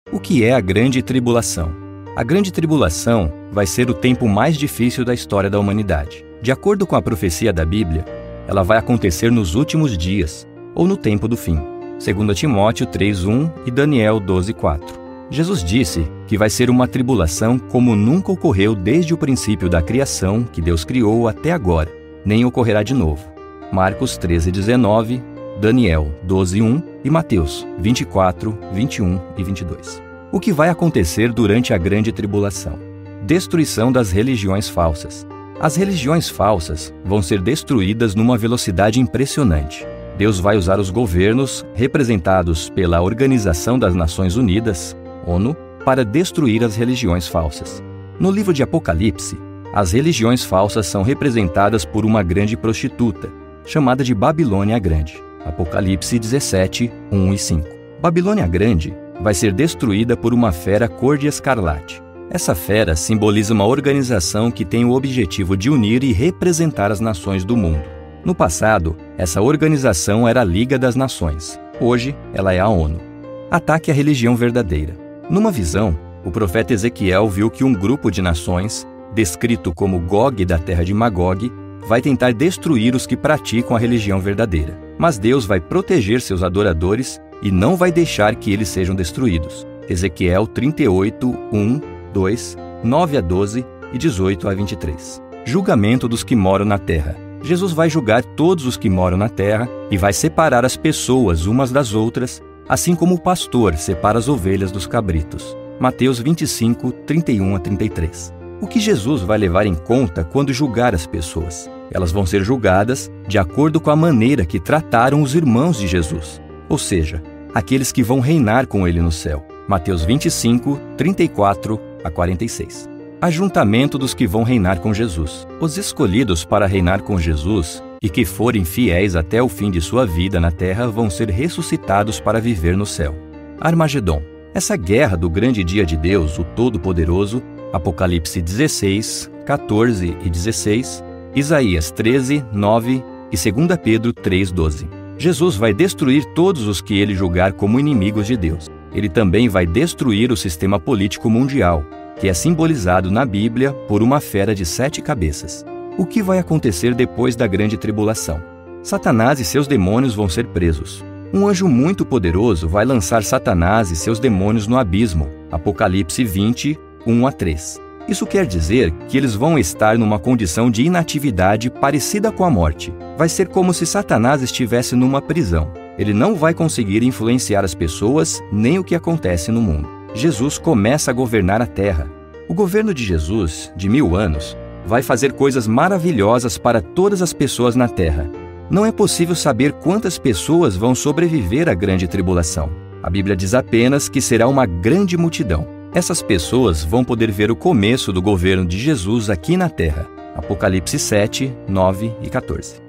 O que é a Grande Tribulação? A Grande Tribulação vai ser o tempo mais difícil da história da humanidade. De acordo com a profecia da Bíblia, ela vai acontecer nos últimos dias, ou no tempo do fim. 2 Timóteo 3:1 e Daniel 12:4. Jesus disse que vai ser uma tribulação como nunca ocorreu desde o princípio da criação que Deus criou até agora, nem ocorrerá de novo. Marcos 13:19, Daniel 12:1 e Mateus 24, 21 e 22. O que vai acontecer durante a Grande Tribulação? Destruição das religiões falsas. As religiões falsas vão ser destruídas numa velocidade impressionante. Deus vai usar os governos, representados pela Organização das Nações Unidas, ONU, para destruir as religiões falsas. No livro de Apocalipse, as religiões falsas são representadas por uma grande prostituta, chamada de Babilônia a Grande. Apocalipse 17, 1 e 5. Babilônia Grande vai ser destruída por uma fera cor de escarlate. Essa fera simboliza uma organização que tem o objetivo de unir e representar as nações do mundo. No passado, essa organização era a Liga das Nações. Hoje, ela é a ONU. Ataque à religião verdadeira. Numa visão, o profeta Ezequiel viu que um grupo de nações, descrito como Gog da terra de Magog, vai tentar destruir os que praticam a religião verdadeira. Mas Deus vai proteger seus adoradores e não vai deixar que eles sejam destruídos. Ezequiel 38, 1, 2, 9 a 12 e 18 a 23. Julgamento dos que moram na terra. Jesus vai julgar todos os que moram na terra e vai separar as pessoas umas das outras, assim como o pastor separa as ovelhas dos cabritos. Mateus 25, 31 a 33. O que Jesus vai levar em conta quando julgar as pessoas? Elas vão ser julgadas de acordo com a maneira que trataram os irmãos de Jesus, ou seja, aqueles que vão reinar com ele no céu. Mateus 25, 34 a 46. Ajuntamento dos que vão reinar com Jesus. Os escolhidos para reinar com Jesus e que forem fiéis até o fim de sua vida na terra vão ser ressuscitados para viver no céu. Armagedon. Essa guerra do grande dia de Deus, o Todo-Poderoso, Apocalipse 16, 14 e 16, Isaías 13, 9 e 2 Pedro 3, 12. Jesus vai destruir todos os que ele julgar como inimigos de Deus. Ele também vai destruir o sistema político mundial, que é simbolizado na Bíblia por uma fera de 7 cabeças. O que vai acontecer depois da Grande Tribulação? Satanás e seus demônios vão ser presos. Um anjo muito poderoso vai lançar Satanás e seus demônios no abismo. Apocalipse 20, 1 a 3. Isso quer dizer que eles vão estar numa condição de inatividade parecida com a morte. Vai ser como se Satanás estivesse numa prisão. Ele não vai conseguir influenciar as pessoas nem o que acontece no mundo. Jesus começa a governar a terra. O governo de Jesus, de 1000 anos, vai fazer coisas maravilhosas para todas as pessoas na terra. Não é possível saber quantas pessoas vão sobreviver à Grande Tribulação. A Bíblia diz apenas que será uma grande multidão. Essas pessoas vão poder ver o começo do governo de Jesus aqui na terra. Apocalipse 7, 9 e 14.